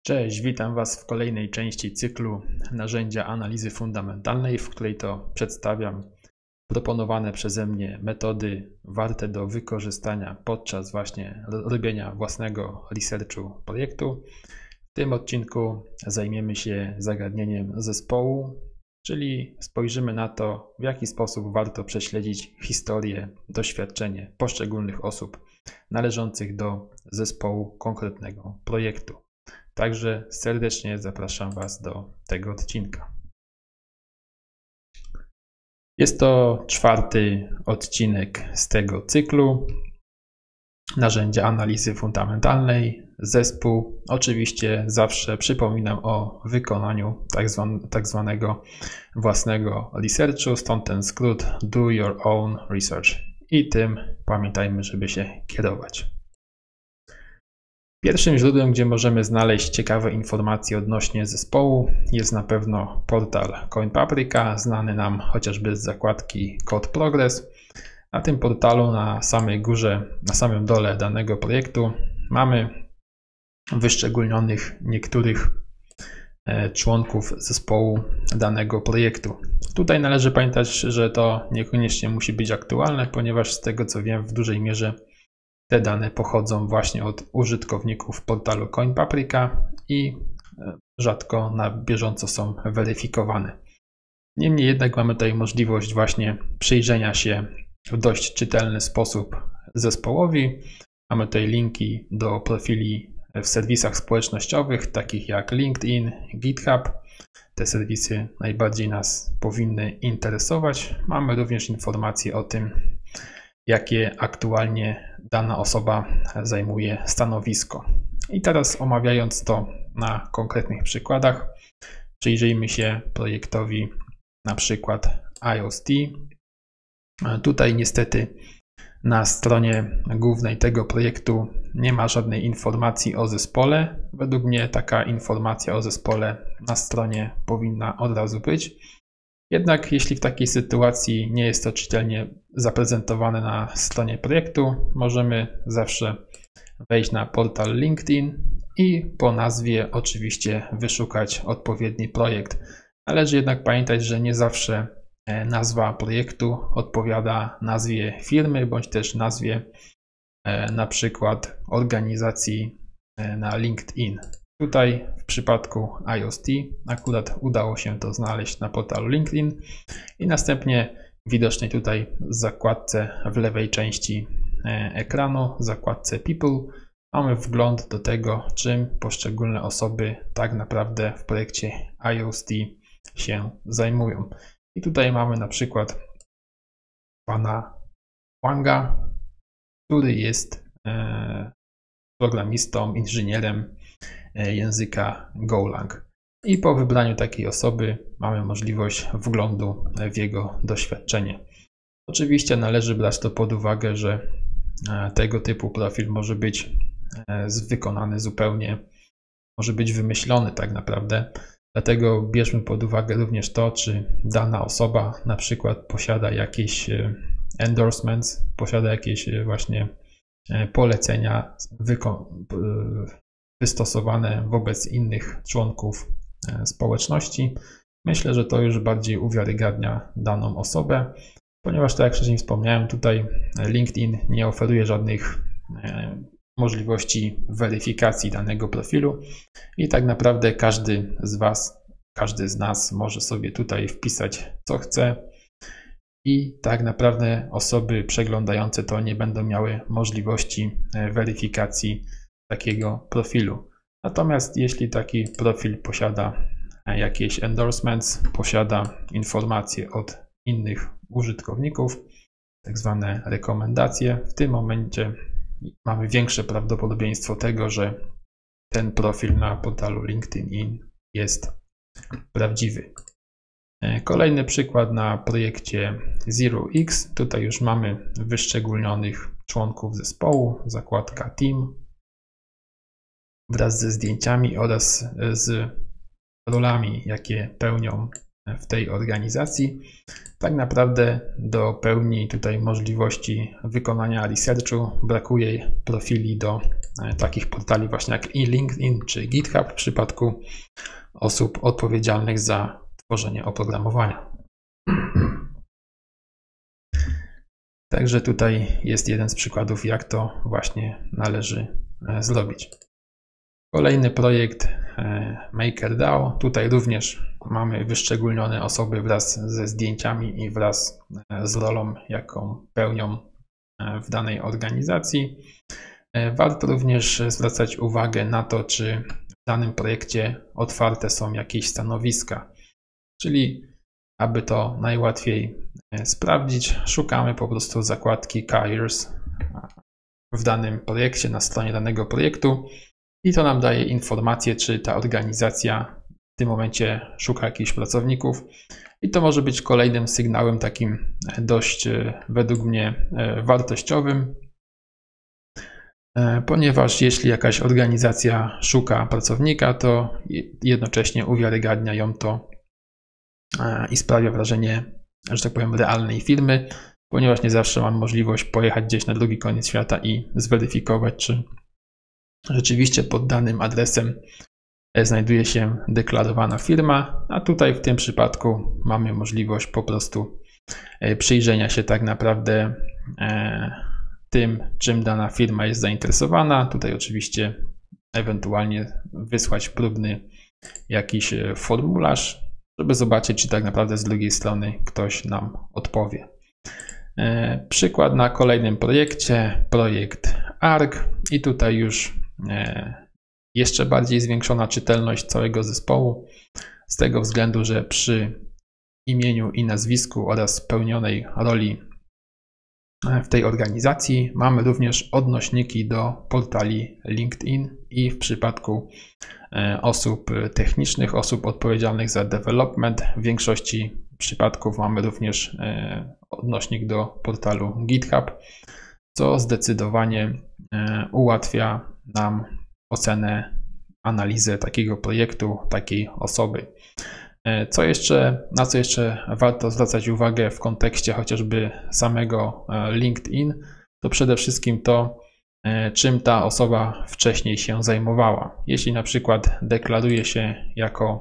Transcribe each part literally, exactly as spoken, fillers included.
Cześć, witam Was w kolejnej części cyklu narzędzia analizy fundamentalnej, w której to przedstawiam proponowane przeze mnie metody warte do wykorzystania podczas właśnie robienia własnego researchu projektu. W tym odcinku zajmiemy się zagadnieniem zespołu, czyli spojrzymy na to, w jaki sposób warto prześledzić historię, doświadczenie poszczególnych osób należących do zespołu konkretnego projektu. Także serdecznie zapraszam Was do tego odcinka. Jest to czwarty odcinek z tego cyklu. Narzędzia analizy fundamentalnej, zespół. Oczywiście zawsze przypominam o wykonaniu tak, zwan, tak zwanego własnego researchu, stąd ten skrót Do Your Own Research. I tym pamiętajmy, żeby się kierować. Pierwszym źródłem, gdzie możemy znaleźć ciekawe informacje odnośnie zespołu, jest na pewno portal CoinPaprika, znany nam chociażby z zakładki Code Progress. Na tym portalu na samej górze, na samym dole danego projektu mamy wyszczególnionych niektórych członków zespołu danego projektu. Tutaj należy pamiętać, że to niekoniecznie musi być aktualne, ponieważ z tego co wiem, w dużej mierze te dane pochodzą właśnie od użytkowników portalu CoinPaprika i rzadko na bieżąco są weryfikowane. Niemniej jednak mamy tutaj możliwość właśnie przyjrzenia się w dość czytelny sposób zespołowi. Mamy tutaj linki do profili w serwisach społecznościowych, takich jak LinkedIn, GitHub. Te serwisy najbardziej nas powinny interesować. Mamy również informacje o tym, jakie aktualnie dana osoba zajmuje stanowisko. I teraz omawiając to na konkretnych przykładach, przyjrzyjmy się projektowi na przykład I O S T. Tutaj niestety na stronie głównej tego projektu nie ma żadnej informacji o zespole. Według mnie taka informacja o zespole na stronie powinna od razu być. Jednak jeśli w takiej sytuacji nie jest to czytelnie zaprezentowane na stronie projektu, możemy zawsze wejść na portal LinkedIn i po nazwie oczywiście wyszukać odpowiedni projekt. Należy jednak pamiętać, że nie zawsze nazwa projektu odpowiada nazwie firmy bądź też nazwie na przykład organizacji na LinkedIn. Tutaj w przypadku I O S T akurat udało się to znaleźć na portalu LinkedIn i następnie widocznej tutaj w zakładce w lewej części ekranu, w zakładce People, mamy wgląd do tego, czym poszczególne osoby tak naprawdę w projekcie I O S T się zajmują. I tutaj mamy na przykład pana Wanga, który jest programistą, inżynierem języka Golang. I po wybraniu takiej osoby mamy możliwość wglądu w jego doświadczenie. Oczywiście należy brać to pod uwagę, że tego typu profil może być wykonany zupełnie, może być wymyślony tak naprawdę. Dlatego bierzmy pod uwagę również to, czy dana osoba na przykład posiada jakieś endorsements, posiada jakieś właśnie polecenia wystosowane wobec innych członków społeczności. Myślę, że to już bardziej uwiarygadnia daną osobę, ponieważ tak jak wcześniej wspomniałem, tutaj LinkedIn nie oferuje żadnych możliwości weryfikacji danego profilu i tak naprawdę każdy z Was, każdy z nas może sobie tutaj wpisać co chce i tak naprawdę osoby przeglądające to nie będą miały możliwości weryfikacji takiego profilu. Natomiast jeśli taki profil posiada jakieś endorsements, posiada informacje od innych użytkowników, tak zwane rekomendacje, w tym momencie mamy większe prawdopodobieństwo tego, że ten profil na portalu LinkedIn jest prawdziwy. Kolejny przykład na projekcie Zero X. Tutaj już mamy wyszczególnionych członków zespołu, zakładka Team wraz ze zdjęciami oraz z rolami, jakie pełnią w tej organizacji. Tak naprawdę do pełni tutaj możliwości wykonania researchu brakuje profili do takich portali właśnie jak LinkedIn czy GitHub w przypadku osób odpowiedzialnych za tworzenie oprogramowania. Także tutaj jest jeden z przykładów, jak to właśnie należy zrobić. Kolejny projekt MakerDAO. Tutaj również mamy wyszczególnione osoby wraz ze zdjęciami i wraz z rolą, jaką pełnią w danej organizacji. Warto również zwracać uwagę na to, czy w danym projekcie otwarte są jakieś stanowiska, czyli aby to najłatwiej sprawdzić, szukamy po prostu zakładki Careers w danym projekcie, na stronie danego projektu i to nam daje informację, czy ta organizacja w tym momencie szuka jakichś pracowników i to może być kolejnym sygnałem takim dość według mnie wartościowym, ponieważ jeśli jakaś organizacja szuka pracownika, to jednocześnie uwiarygadnia ją to i sprawia wrażenie, że tak powiem, realnej firmy, ponieważ nie zawsze mam możliwość pojechać gdzieś na drugi koniec świata i zweryfikować, czy rzeczywiście pod danym adresem znajduje się deklarowana firma, a tutaj w tym przypadku mamy możliwość po prostu przyjrzenia się tak naprawdę tym, czym dana firma jest zainteresowana. Tutaj oczywiście ewentualnie wysłać próbny jakiś formularz, żeby zobaczyć, czy tak naprawdę z drugiej strony ktoś nam odpowie. Przykład na kolejnym projekcie, projekt A R K i tutaj już jeszcze bardziej zwiększona czytelność całego zespołu z tego względu, że przy imieniu i nazwisku oraz spełnionej roli w tej organizacji mamy również odnośniki do portali LinkedIn i w przypadku osób technicznych, osób odpowiedzialnych za development w większości przypadków mamy również odnośnik do portalu GitHub, co zdecydowanie ułatwia nam ocenę, analizę takiego projektu, takiej osoby. Co jeszcze, na co jeszcze warto zwracać uwagę w kontekście chociażby samego LinkedIn, to przede wszystkim to, czym ta osoba wcześniej się zajmowała. Jeśli na przykład deklaruje się jako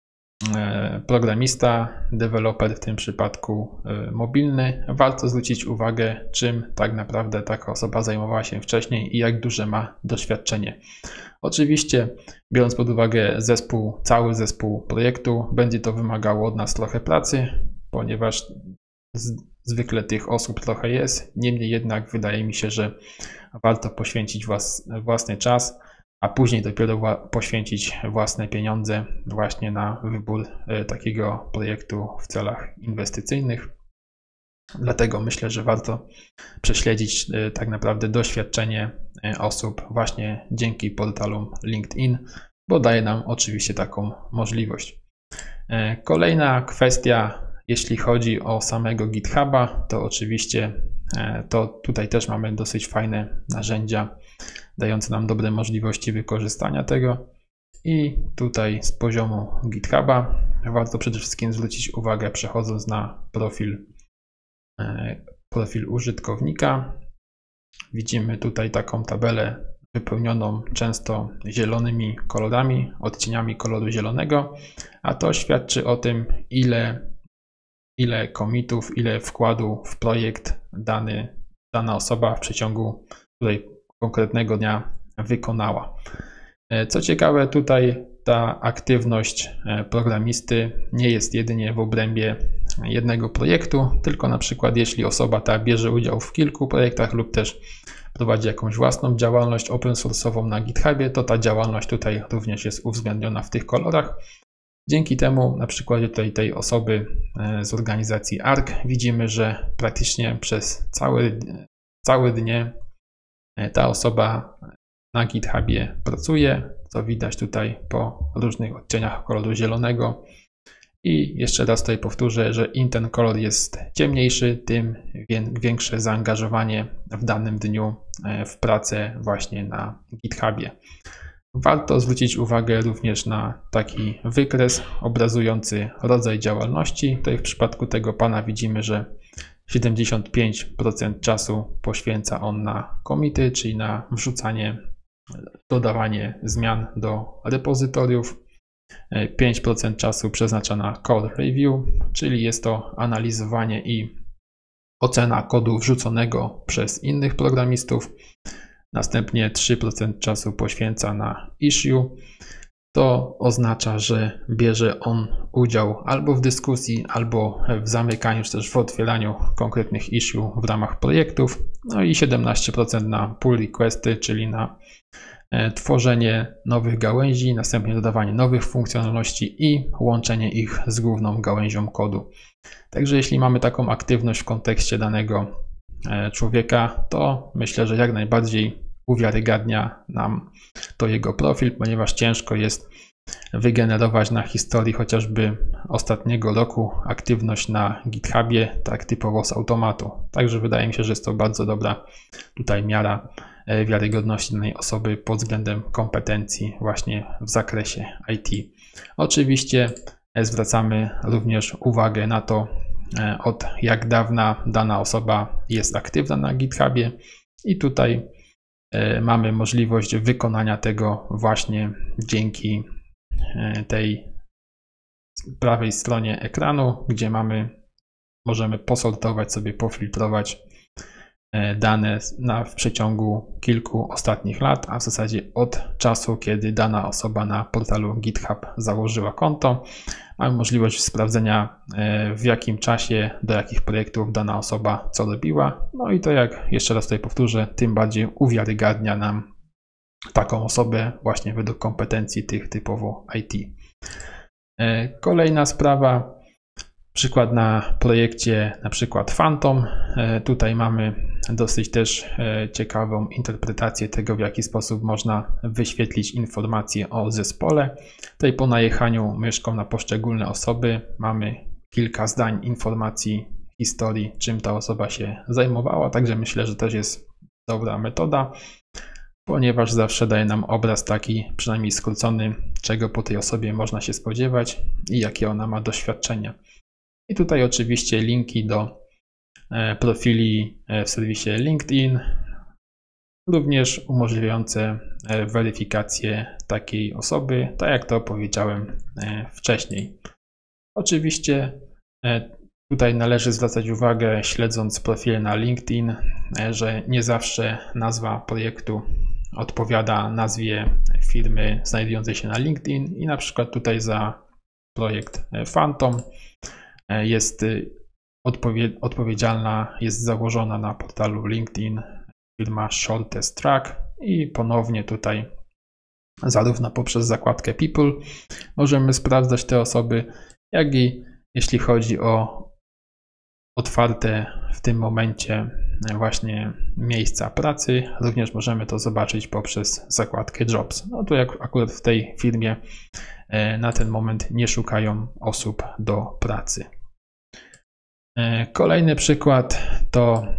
programista, deweloper w tym przypadku mobilny, warto zwrócić uwagę, czym tak naprawdę taka osoba zajmowała się wcześniej i jak duże ma doświadczenie. Oczywiście, biorąc pod uwagę zespół, cały zespół projektu, będzie to wymagało od nas trochę pracy, ponieważ zwykle tych osób trochę jest. Niemniej jednak wydaje mi się, że warto poświęcić włas, własny czas, a później dopiero poświęcić własne pieniądze właśnie na wybór takiego projektu w celach inwestycyjnych. Dlatego myślę, że warto prześledzić tak naprawdę doświadczenie osób właśnie dzięki portalom LinkedIn, bo daje nam oczywiście taką możliwość. Kolejna kwestia, jeśli chodzi o samego GitHuba, to oczywiście to tutaj też mamy dosyć fajne narzędzia dające nam dobre możliwości wykorzystania tego. I tutaj z poziomu GitHuba warto przede wszystkim zwrócić uwagę, przechodząc na profil, profil użytkownika. Widzimy tutaj taką tabelę wypełnioną często zielonymi kolorami, odcieniami koloru zielonego, a to świadczy o tym, ile, ile commitów, ile wkładu w projekt dany, dana osoba w przeciągu tutaj konkretnego dnia wykonała. Co ciekawe, tutaj ta aktywność programisty nie jest jedynie w obrębie jednego projektu, tylko na przykład jeśli osoba ta bierze udział w kilku projektach lub też prowadzi jakąś własną działalność open source'ową na GitHubie, to ta działalność tutaj również jest uwzględniona w tych kolorach. Dzięki temu, na przykładzie tutaj tej osoby z organizacji A R K, widzimy, że praktycznie przez cały, całe dnie ta osoba na GitHubie pracuje, co widać tutaj po różnych odcieniach koloru zielonego. I jeszcze raz tutaj powtórzę, że im ten kolor jest ciemniejszy, tym większe zaangażowanie w danym dniu w pracę właśnie na GitHubie. Warto zwrócić uwagę również na taki wykres obrazujący rodzaj działalności. Tutaj w przypadku tego pana widzimy, że siedemdziesiąt pięć procent czasu poświęca on na commity, czyli na wrzucanie, dodawanie zmian do repozytoriów. pięć procent czasu przeznacza na code review, czyli jest to analizowanie i ocena kodu wrzuconego przez innych programistów. Następnie trzy procent czasu poświęca na issue. To oznacza, że bierze on udział albo w dyskusji, albo w zamykaniu, czy też w otwieraniu konkretnych issue w ramach projektów. No i siedemnaście procent na pull requesty, czyli na tworzenie nowych gałęzi, następnie dodawanie nowych funkcjonalności i łączenie ich z główną gałęzią kodu. Także jeśli mamy taką aktywność w kontekście danego człowieka, to myślę, że jak najbardziej uwiarygadnia nam to jego profil, ponieważ ciężko jest wygenerować na historii chociażby ostatniego roku aktywność na GitHubie tak typowo z automatu. Także wydaje mi się, że jest to bardzo dobra tutaj miara wiarygodności danej osoby pod względem kompetencji właśnie w zakresie I T. Oczywiście zwracamy również uwagę na to, od jak dawna dana osoba jest aktywna na GitHubie i tutaj mamy możliwość wykonania tego właśnie dzięki tej prawej stronie ekranu, gdzie mamy, możemy posortować sobie, pofiltrować dane na, w przeciągu kilku ostatnich lat, a w zasadzie od czasu, kiedy dana osoba na portalu GitHub założyła konto. Mamy możliwość sprawdzenia, w jakim czasie, do jakich projektów dana osoba co robiła. No i to, jak jeszcze raz tutaj powtórzę, tym bardziej uwiarygadnia nam taką osobę właśnie według kompetencji tych typowo I T. Kolejna sprawa, przykład na projekcie na przykład Phantom. Tutaj mamy dosyć też ciekawą interpretację tego, w jaki sposób można wyświetlić informacje o zespole. Tutaj po najechaniu myszką na poszczególne osoby mamy kilka zdań informacji, historii, czym ta osoba się zajmowała. Także myślę, że też jest dobra metoda, ponieważ zawsze daje nam obraz taki, przynajmniej skrócony, czego po tej osobie można się spodziewać i jakie ona ma doświadczenia. I tutaj oczywiście linki do profili w serwisie LinkedIn, również umożliwiające weryfikację takiej osoby, tak jak to powiedziałem wcześniej. Oczywiście tutaj należy zwracać uwagę, śledząc profile na LinkedIn, że nie zawsze nazwa projektu odpowiada nazwie firmy znajdującej się na LinkedIn i na przykład tutaj za projekt Phantom jest odpowiedzialna, jest założona na portalu LinkedIn firma Shortest Track i ponownie tutaj zarówno poprzez zakładkę People możemy sprawdzać te osoby, jak i jeśli chodzi o otwarte w tym momencie właśnie miejsca pracy, również możemy to zobaczyć poprzez zakładkę Jobs. No tu jak akurat w tej firmie na ten moment nie szukają osób do pracy. Kolejny przykład to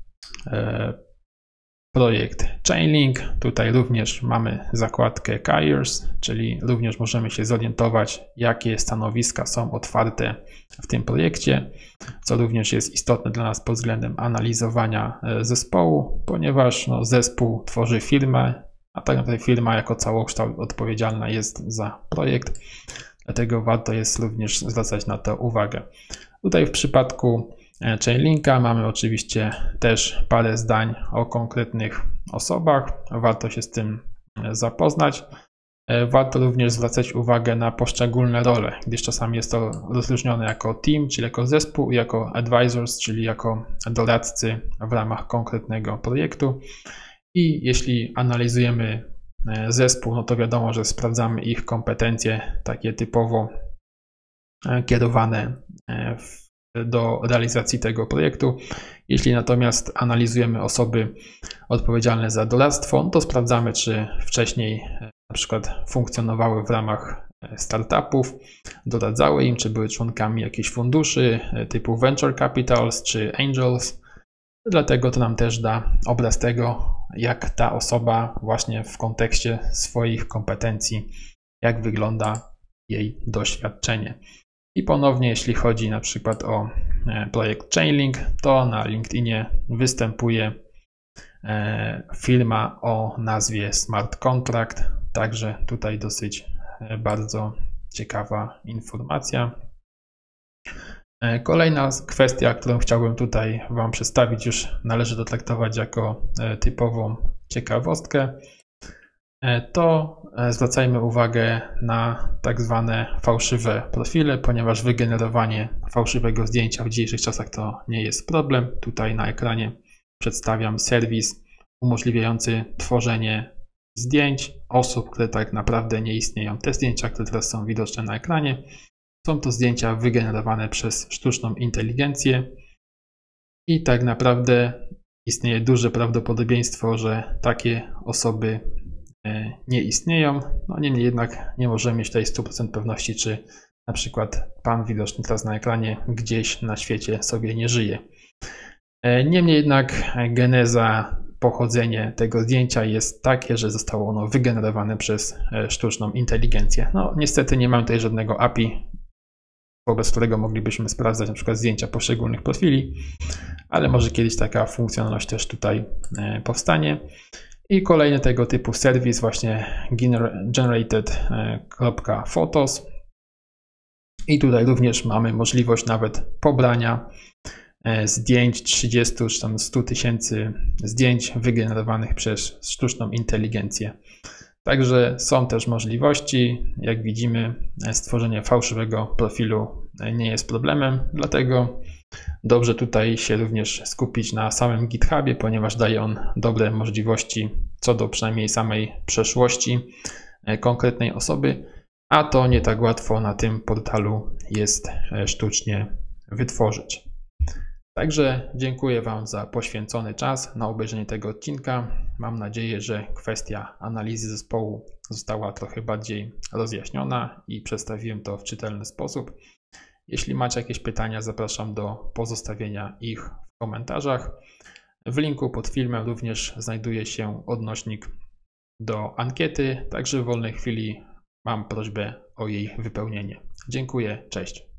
projekt Chainlink. Tutaj również mamy zakładkę Careers, czyli również możemy się zorientować, jakie stanowiska są otwarte w tym projekcie, co również jest istotne dla nas pod względem analizowania zespołu, ponieważ no, zespół tworzy firmę, a tak naprawdę firma jako całokształt odpowiedzialna jest za projekt, dlatego warto jest również zwracać na to uwagę. Tutaj w przypadku Chainlinka mamy oczywiście też parę zdań o konkretnych osobach. Warto się z tym zapoznać. Warto również zwracać uwagę na poszczególne role, gdyż czasami jest to rozróżnione jako team, czyli jako zespół, i jako advisors, czyli jako doradcy w ramach konkretnego projektu. I jeśli analizujemy zespół, no to wiadomo, że sprawdzamy ich kompetencje takie typowo kierowane w do realizacji tego projektu. Jeśli natomiast analizujemy osoby odpowiedzialne za doradztwo, to sprawdzamy, czy wcześniej na przykład funkcjonowały w ramach startupów, doradzały im, czy były członkami jakichś funduszy typu venture capitals czy angels, Dlatego to nam też da obraz tego, jak ta osoba właśnie w kontekście swoich kompetencji, jak wygląda jej doświadczenie. I ponownie, jeśli chodzi na przykład o projekt Chainlink, to na LinkedInie występuje firma o nazwie Smart Contract, także tutaj dosyć bardzo ciekawa informacja. Kolejna kwestia, którą chciałbym tutaj Wam przedstawić, już należy to traktować jako typową ciekawostkę, to zwracajmy uwagę na tak zwane fałszywe profile, ponieważ wygenerowanie fałszywego zdjęcia w dzisiejszych czasach to nie jest problem. Tutaj na ekranie przedstawiam serwis umożliwiający tworzenie zdjęć osób, które tak naprawdę nie istnieją. Te zdjęcia, które teraz są widoczne na ekranie, są to zdjęcia wygenerowane przez sztuczną inteligencję i tak naprawdę istnieje duże prawdopodobieństwo, że takie osoby nie istnieją. No niemniej jednak nie możemy mieć tutaj stu procent pewności, czy na przykład pan widoczny teraz na ekranie gdzieś na świecie sobie nie żyje. Niemniej jednak geneza, pochodzenie tego zdjęcia jest takie, że zostało ono wygenerowane przez sztuczną inteligencję. No niestety nie mamy tutaj żadnego A P I, wobec którego moglibyśmy sprawdzać na przykład zdjęcia poszczególnych profili, ale może kiedyś taka funkcjonalność też tutaj powstanie. I kolejny tego typu serwis właśnie generated.photos i tutaj również mamy możliwość nawet pobrania zdjęć trzydziestu czy tam stu tysięcy zdjęć wygenerowanych przez sztuczną inteligencję. Także są też możliwości. Jak widzimy, stworzenie fałszywego profilu nie jest problemem, dlatego dobrze tutaj się również skupić na samym GitHubie, ponieważ daje on dobre możliwości co do przynajmniej samej przeszłości konkretnej osoby, a to nie tak łatwo na tym portalu jest sztucznie wytworzyć. Także dziękuję Wam za poświęcony czas na obejrzenie tego odcinka. Mam nadzieję, że kwestia analizy zespołu została trochę bardziej rozjaśniona i przedstawiłem to w czytelny sposób. Jeśli macie jakieś pytania, zapraszam do pozostawienia ich w komentarzach. W linku pod filmem również znajduje się odnośnik do ankiety, także w wolnej chwili mam prośbę o jej wypełnienie. Dziękuję, cześć.